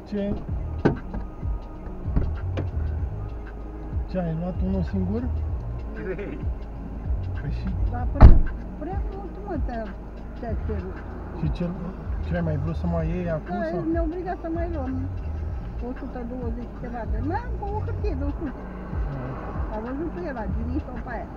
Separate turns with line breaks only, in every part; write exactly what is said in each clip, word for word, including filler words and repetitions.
Ce? Ce, ai luat unul singur?
Trei.
Păi și...
Dar prea, prea mult, mă, te-a cerut.
Și ce, ce ai mai vrut să mai iei acum?
Da,
Sau?
ne obligat să mai luăm o sută douăzeci ceva de... Mai am pe o hârtie de o sută. A văzut că el a ginit-o pe aia.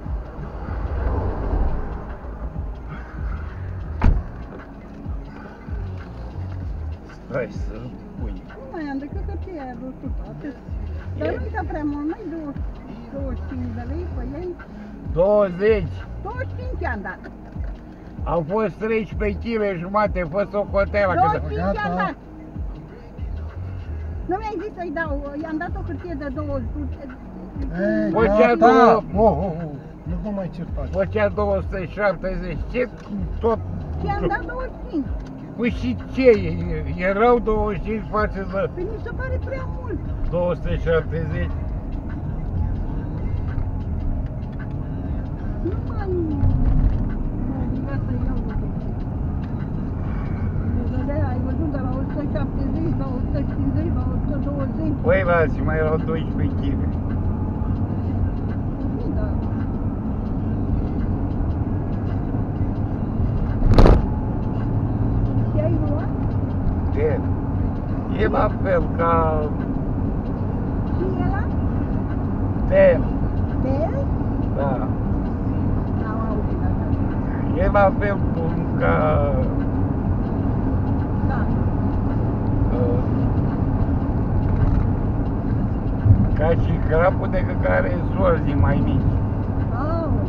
Stai să pui.
Nu mai am decât hârtia aia de o sută, atât. Dar nu-i da prea mult, mai douăzeci și cinci de lei pe ei.
douăzeci.
douăzeci și cinci am dat.
Au fost treisprezece kilograme jumate, a fost o coteală.
douăzeci și cinci am
Gata.
dat. Nu mi-ai zis să-i dau, i-am dat o hârtie de două sute.
Ei,
Bă, ce-a
gata!
două-
Oh, oh, oh. Nu vă mai certați.
Făcea două sute șaptezeci. Ce tot...
Și am dat douăzeci și cinci.
Păi și ce? Erau douăzeci și cinci față de
Păi mi se pare prea mult.
două sute șaptezeci.
Nu mai... M-a obligat să iau o hârtie. Deci de ai văzut de la o sută șaptezeci la o sută cincizeci la o sută douăzeci.
Păi lasă, mai erau doisprezece kilograme.
Da. Și ai luat?
De. E la fel ca
Și ăla?
ten.
De?
Da.
N-am auzit așa.
E la fel cum ca...
Da.
uh, ca și crapul de care sorzi mai mici.
Aoleu.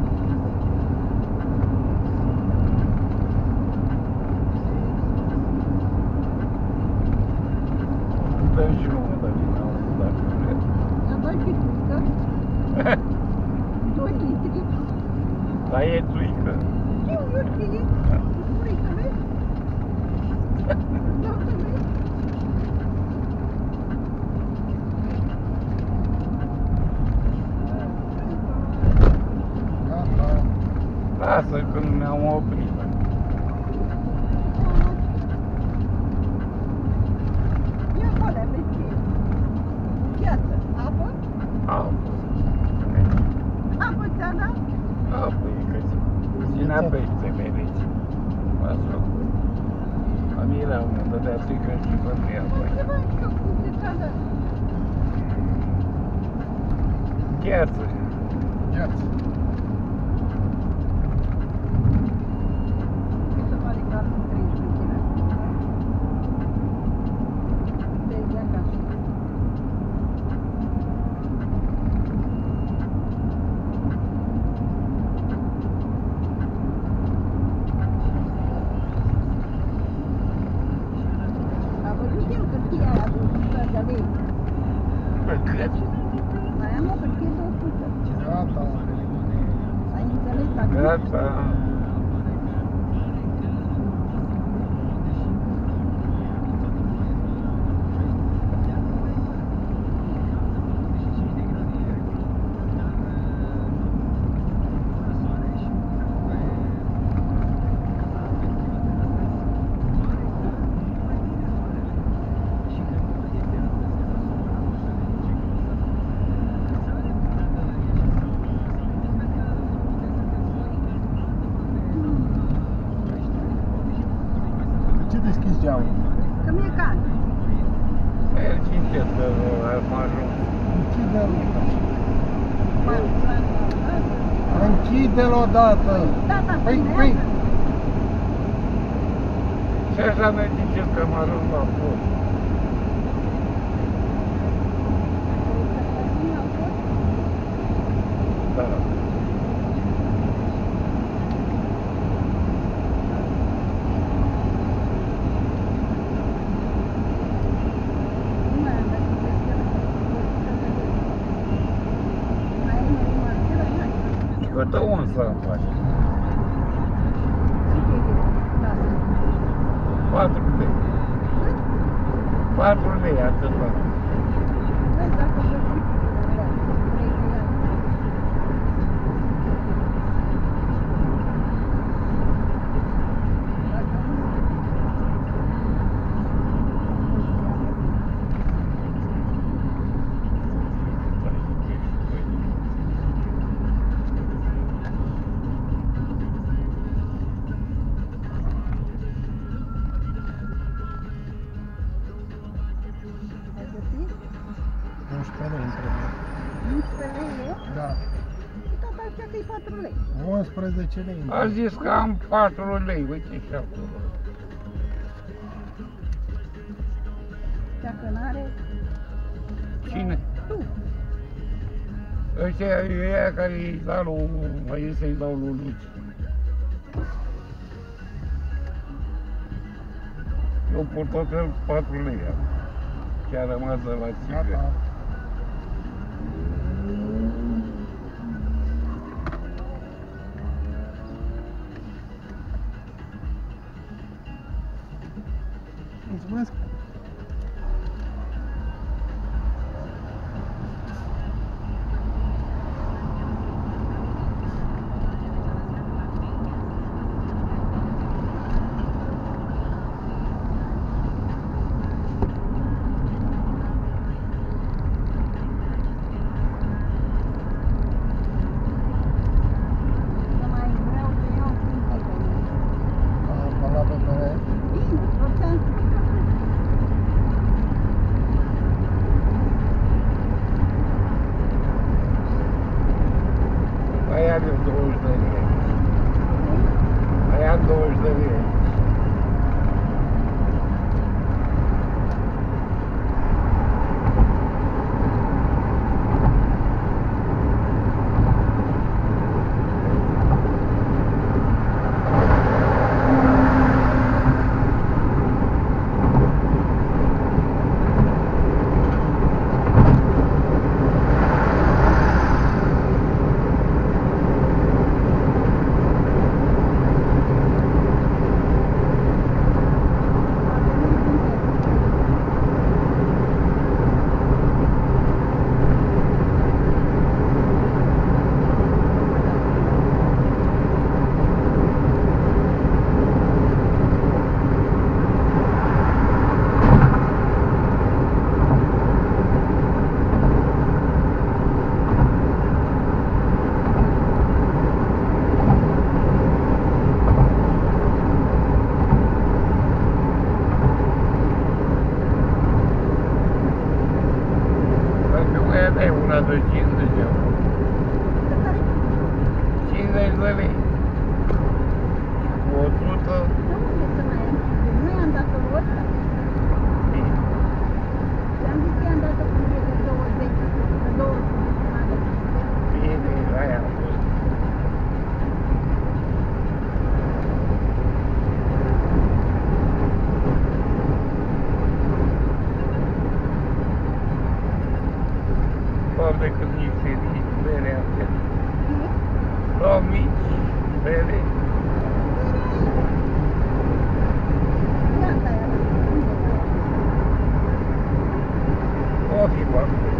Dăm și unul de din auto, dacă vreți.
Dar doi chituică? Doi litri?
Dar e țuică.
Știu, eu știu. Vrei să vezi? Vreau să vezi?
Gata.
Lasă când ne-am oprit.
Ia acolo, vezi ce e. Iată, apă?
Apă.
Apă ți-a dat?
Apă e că ținea pește mereci. Asta cu... Familia mea dădea țică și pentru ea.
Ce mai știu cum ce ți-a dat?
Gheață.
Gheață.
Mi se pare că acum treisprezece lei. Vezi de acasă. A văzut eu hârtia aia de o sută de lei.
Cât?
Mai am o hârtie de o sută.
Gata.
Ai înțeles acum?
Gata.
De ce deschizi geamul?
Că mi-e cald.
El și încet că am ajuns.
Închide-l.
Mai
Închide-l odată.
Da, da,
Păi,
bine,
păi.
iată.
Și așa ne ziceți că am ajuns la fost. Da.
Nu mai am decât pe el. Mai ai mai marcele, n-ai.
Câtă un să-mi faci?
Da.
patru lei. patru lei, atât la.
Vezi dacă găsim. Vrei să ia. Dacă nu... Asta e patru lei.
unsprezece lei.
A zis că am patru lei, uite și acolo.
Dacă n-are,
Cine?
tu.
Ăștia e ea care îi dau lui, mai să-i dau lui Luci. Eu portofel patru lei am. Ce-a rămas de la țigă.
Gata. Mulțumesc.
Să mai vreau să iau cinci de lei.
Am luat pe pere.
Bine, procent.
Mai am eu douăzeci de lei. Mai am douăzeci de lei. Dacă mai aveai una de cincizeci de euro. cincizeci de lei. Cu o sută.
De unde să mai am? Nu i-am dat-o lui ăsta.
Bine.
I-am zis că i-am dat-o cu mie de douăzeci, de două sute, n-am dat cincizeci.
Bine, aia a fost. Doamne, cât mi-e ferit, berea asta. Luau mici, bere.
Gata, i-am dat.
O fi foarte.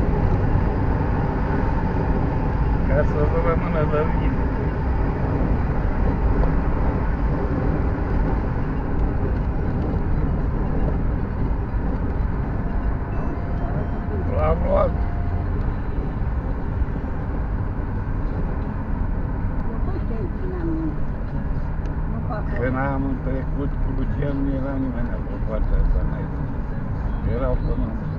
Ca să rămână de vin. L-am luat.
Eu fost ce țineam minte. Nu fac o-
Când am trecut cu Lucian, nu era nimeni pe partea asta, n-ai zis. Erau până